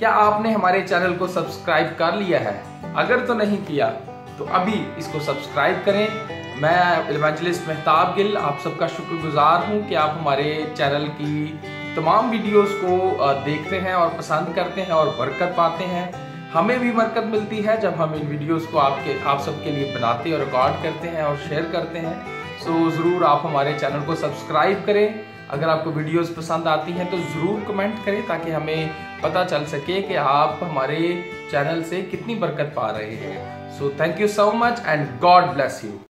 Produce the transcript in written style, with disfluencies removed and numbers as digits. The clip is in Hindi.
क्या आपने हमारे चैनल को सब्सक्राइब कर लिया है? अगर तो नहीं किया तो अभी इसको सब्सक्राइब करें। मैं इवेंजलिस्ट मेहताब गिल आप सबका शुक्रगुजार हूं कि आप हमारे चैनल की तमाम वीडियोस को देखते हैं और पसंद करते हैं और बरकत पाते हैं। हमें भी बरकत मिलती है जब हम इन वीडियोस को आप सबके लिए बनाते और रिकॉर्ड करते हैं और शेयर करते हैं। सो ज़रूर आप हमारे चैनल को सब्सक्राइब करें। अगर आपको वीडियोस पसंद आती हैं तो ज़रूर कमेंट करें ताकि हमें पता चल सके कि आप हमारे चैनल से कितनी बरकत पा रहे हैं। So thank you so much and God bless you.